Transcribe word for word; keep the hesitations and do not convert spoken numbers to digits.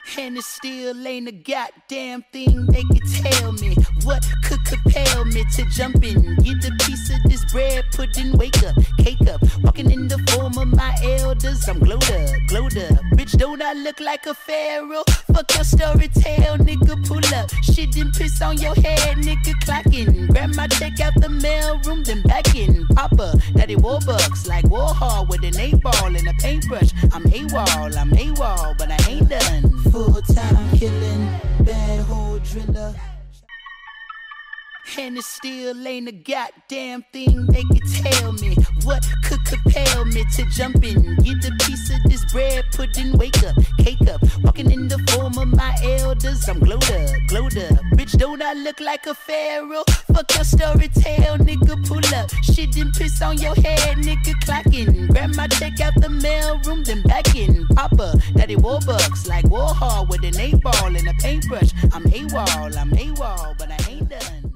And it still ain't a goddamn thing they can tell me. What could compel me to jump in, get a piece of this bread, pudding, wake up, cake up, walking in the form of my elders. I'm glowed up, glowed up. Bitch, don't I look like a pharaoh? Fuck your story tale, nigga, pull up. Shit and piss on your head, nigga, clocking. Grab my check out the mail room, then back in. Papa, daddy Warbucks, like Warhol with an eight ball and a paintbrush. I'm AWOL, I'm AWOL, but I ain't done. Full-time killing, bad hole driller. And it still ain't a goddamn thing they can tell me. What could compel me to jump in, get a piece of this bread, pudding, wake up, cake up, walking in the form of my elders. I'm glowed up, glowed up. Bitch, don't I look like a pharaoh? Fuck your story tale, nigga, pull up. Shit and piss on your head, nigga, clocking. Grab my check out the mail room, then back in. Papa, daddy Warbucks, like Warhol with an eight ball and a paintbrush. I'm AWOL, I'm AWOL, but I ain't done.